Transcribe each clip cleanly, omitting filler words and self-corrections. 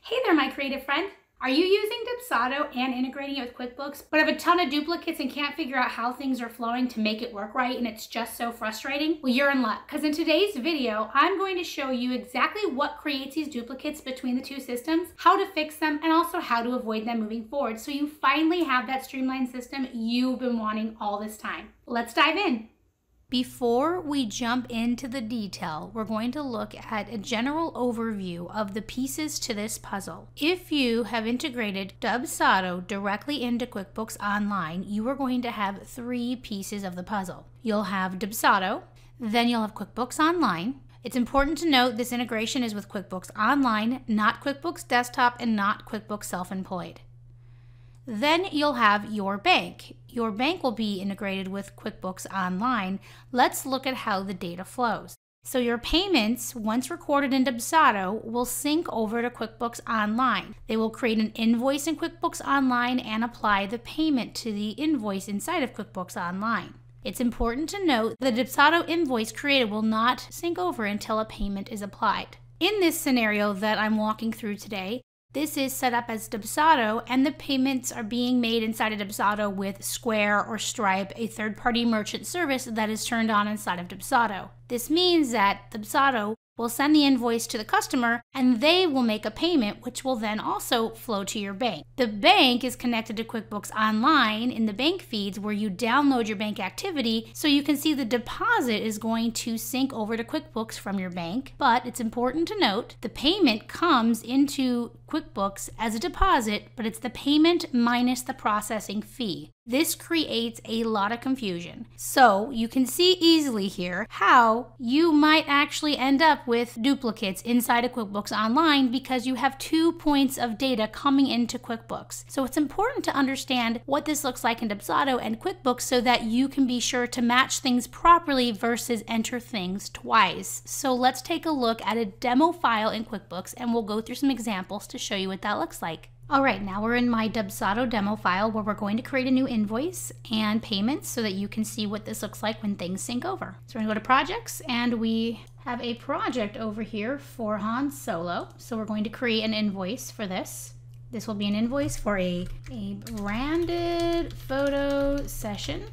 Hey there, my creative friend. Are you using Dubsado and integrating it with QuickBooks, but have a ton of duplicates and can't figure out how things are flowing to make it work right, and it's just so frustrating? Well, you're in luck, because in today's video, I'm going to show you exactly what creates these duplicates between the two systems, how to fix them, and also how to avoid them moving forward, so you finally have that streamlined system you've been wanting all this time. Let's dive in. Before we jump into the detail, we're going to look at a general overview of the pieces to this puzzle. If you have integrated Dubsado directly into QuickBooks Online, you are going to have three pieces of the puzzle. You'll have Dubsado, then you'll have QuickBooks Online. It's important to note this integration is with QuickBooks Online, not QuickBooks Desktop and not QuickBooks Self-Employed. Then you'll have your bank. Your bank will be integrated with QuickBooks Online. Let's look at how the data flows. So your payments, once recorded in Dubsado, will sync over to QuickBooks Online. They will create an invoice in QuickBooks Online and apply the payment to the invoice inside of QuickBooks Online. It's important to note the Dubsado invoice created will not sync over until a payment is applied. In this scenario that I'm walking through today, this is set up as Dubsado, and the payments are being made inside of Dubsado with Square or Stripe, a third-party merchant service that is turned on inside of Dubsado. This means that Dubsado will send the invoice to the customer, and they will make a payment, which will then also flow to your bank. The bank is connected to QuickBooks Online in the bank feeds where you download your bank activity, so you can see the deposit is going to sync over to QuickBooks from your bank. But it's important to note the payment comes into QuickBooks as a deposit, but it's the payment minus the processing fee. This creates a lot of confusion. So you can see easily here how you might actually end up with duplicates inside of QuickBooks Online because you have 2 points of data coming into QuickBooks. So it's important to understand what this looks like in Dubsado and QuickBooks so that you can be sure to match things properly versus enter things twice. So let's take a look at a demo file in QuickBooks and we'll go through some examples to show you what that looks like. All right, now we're in my Dubsado demo file where we're going to create a new invoice and payments so that you can see what this looks like when things sync over. So we're gonna go to projects and we have a project over here for Han Solo. So we're going to create an invoice for this. This will be an invoice for a branded photo session.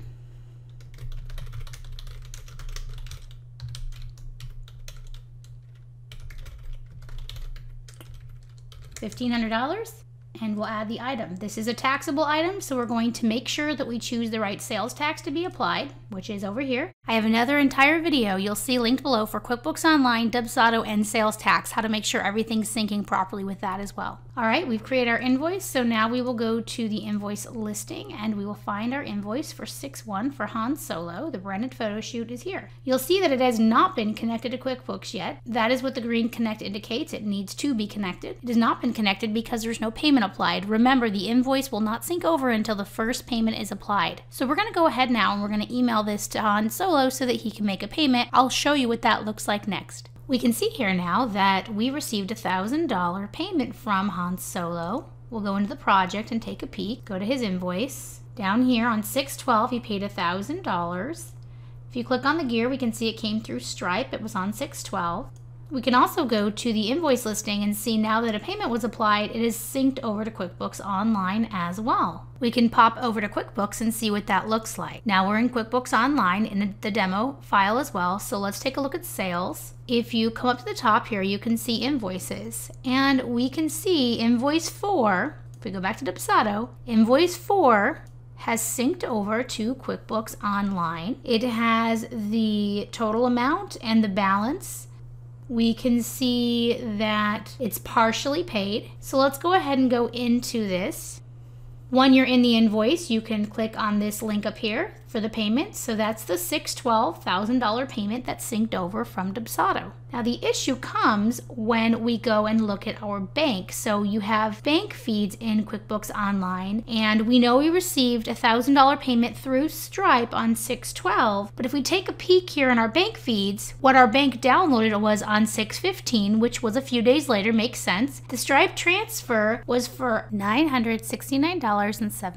$1,500. And we'll add the item. This is a taxable item, so we're going to make sure that we choose the right sales tax to be applied, which is over here. I have another entire video you'll see linked below for QuickBooks Online, Dubsado, and sales tax, how to make sure everything's syncing properly with that as well. All right, we've created our invoice, so now we will go to the invoice listing and we will find our invoice for 6/1 for Han Solo. The branded photo shoot is here. You'll see that it has not been connected to QuickBooks yet. That is what the green connect indicates. It needs to be connected. It has not been connected because there's no payment applied. Remember, the invoice will not sync over until the first payment is applied. So we're going to go ahead now and we're going to email this to Han Solo so that he can make a payment. I'll show you what that looks like next. We can see here now that we received a $1,000 payment from Han Solo. We'll go into the project and take a peek. Go to his invoice. Down here on 6/12, he paid $1,000. If you click on the gear, we can see it came through Stripe. It was on 6/12. We can also go to the invoice listing and see now that a payment was applied, it is synced over to QuickBooks Online as well. We can pop over to QuickBooks and see what that looks like. Now we're in QuickBooks Online in the demo file as well, so let's take a look at sales. If you come up to the top here, you can see invoices, and we can see invoice 4, if we go back to Dubsado, invoice 4 has synced over to QuickBooks Online. It has the total amount and the balance. We can see that it's partially paid. So let's go ahead and go into this. When you're in the invoice, you can click on this link up here for the payment. So that's the $612 $1,000 payment that's synced over from Dubsado. Now the issue comes when we go and look at our bank. So you have bank feeds in QuickBooks Online, and we know we received a $1,000 payment through Stripe on 6/12, but if we take a peek here in our bank feeds, what our bank downloaded was on 6/15, which was a few days later, makes sense. The Stripe transfer was for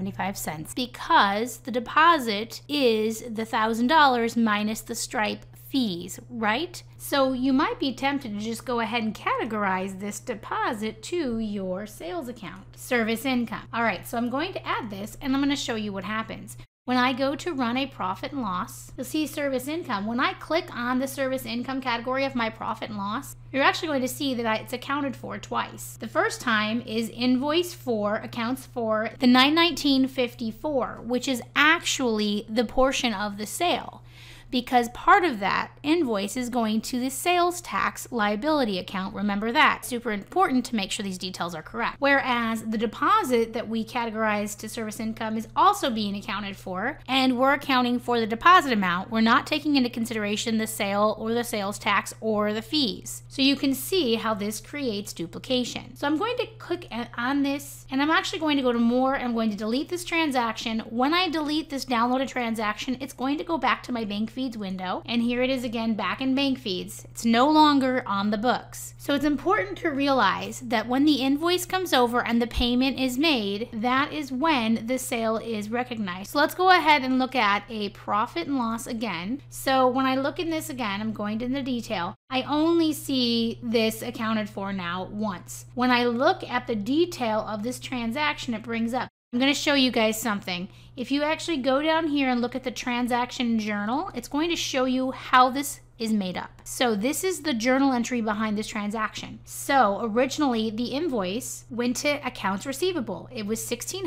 $969.75 because the deposit is the $1,000 minus the Stripe fees, right? So you might be tempted to just go ahead and categorize this deposit to your sales account, service income. All right, so I'm going to add this and I'm going to show you what happens. When I go to run a profit and loss, you'll see service income. When I click on the service income category of my profit and loss, you're actually going to see that it's accounted for twice. The first time is invoice 4 accounts for the $919.54, which is actually the portion of the sale, because part of that invoice is going to the sales tax liability account. Remember that. Super important to make sure these details are correct. Whereas the deposit that we categorize to service income is also being accounted for, and we're accounting for the deposit amount. We're not taking into consideration the sale or the sales tax or the fees. So you can see how this creates duplication. So I'm going to click on this, and I'm actually going to go to more. I'm going to delete this transaction. When I delete this downloaded transaction, it's going to go back to my bank feeds window, and here it is again back in bank feeds. It's no longer on the books. So it's important to realize that when the invoice comes over and the payment is made, that is when the sale is recognized. So let's go ahead and look at a profit and loss again. So when I look in this again, I'm going into the detail. I only see this accounted for now once. When I look at the detail of this transaction, it brings up. I'm going to show you guys something. If you actually go down here and look at the transaction journal, it's going to show you how this is made up. So this is the journal entry behind this transaction. So originally the invoice went to accounts receivable. It was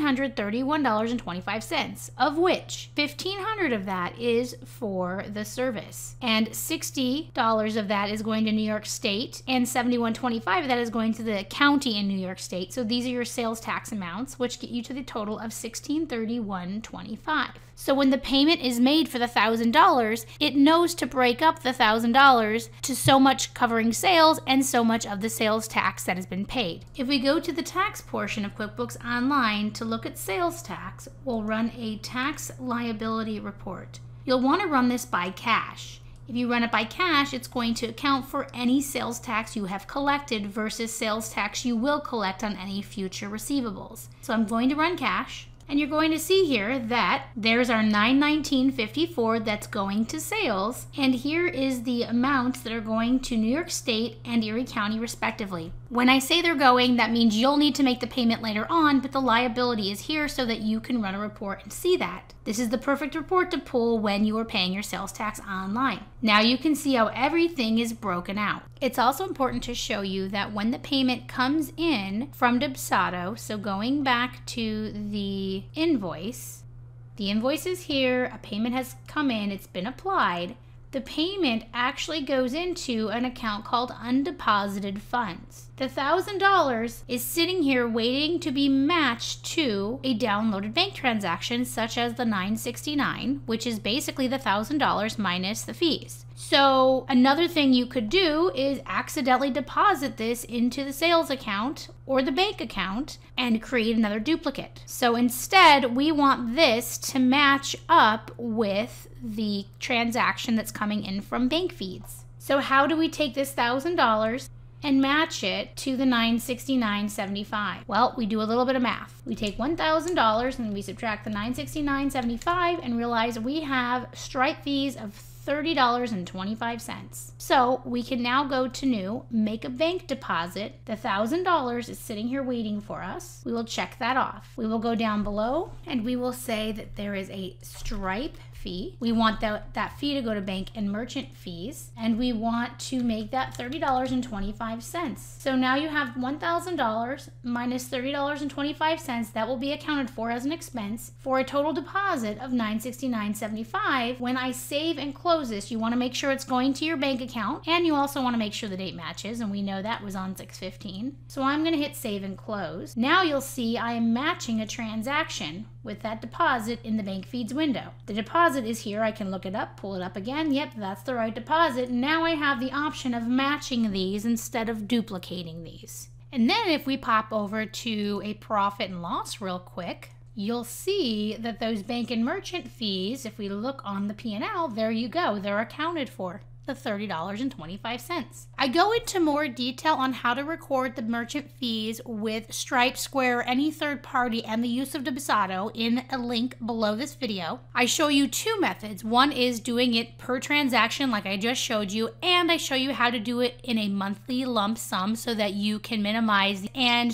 $1,631.25, of which $1,500 of that is for the service, and $60 of that is going to New York State, and $71.25 of that is going to the county in New York State. So these are your sales tax amounts, which get you to the total of $1,631.25. So when the payment is made for the $1,000, it knows to break up the $1,000 to so much covering sales and so much of the sales tax that has been paid. If we go to the tax portion of QuickBooks Online to look at sales tax, we'll run a tax liability report. You'll want to run this by cash. If you run it by cash, it's going to account for any sales tax you have collected versus sales tax you will collect on any future receivables. So I'm going to run cash. And you're going to see here that there's our $919.54 that's going to sales, and here is the amounts that are going to New York State and Erie County respectively. When I say they're going, that means you'll need to make the payment later on, but the liability is here so that you can run a report and see that. This is the perfect report to pull when you are paying your sales tax online. Now you can see how everything is broken out. It's also important to show you that when the payment comes in from Dubsado, so going back to the invoice is here, a payment has come in, it's been applied. The payment actually goes into an account called undeposited funds. The $1,000 is sitting here waiting to be matched to a downloaded bank transaction such as the $969, which is basically the $1,000 minus the fees. So another thing you could do is accidentally deposit this into the sales account or the bank account and create another duplicate. So instead, we want this to match up with the transaction that's coming in from bank feeds. So how do we take this $1,000 and match it to the $969.75? Well, we do a little bit of math. We take $1,000 and we subtract the $969.75 and realize we have Stripe fees of $30.25. So we can now go to new, make a bank deposit. The $1,000 is sitting here waiting for us. We will check that off. We will go down below and we will say that there is a Stripe fee. We want that fee to go to bank and merchant fees, and we want to make that $30.25. So now you have $1,000 minus $30.25. That will be accounted for as an expense for a total deposit of $969.75. When I save and close this, you want to make sure it's going to your bank account, and you also want to make sure the date matches, and we know that was on 6/15. So I'm going to hit save and close. Now you'll see I am matching a transaction with that deposit in the bank feeds window. The deposit is here. I can look it up, pull it up again. Yep, that's the right deposit. Now I have the option of matching these instead of duplicating these. And then if we pop over to a profit and loss real quick, you'll see that those bank and merchant fees, if we look on the P&L, there you go, they're accounted for. the $30.25. I go into more detail on how to record the merchant fees with Stripe, Square, or any third party and the use of Dubsado in a link below this video. I show you two methods. One is doing it per transaction like I just showed you, and I show you how to do it in a monthly lump sum so that you can minimize and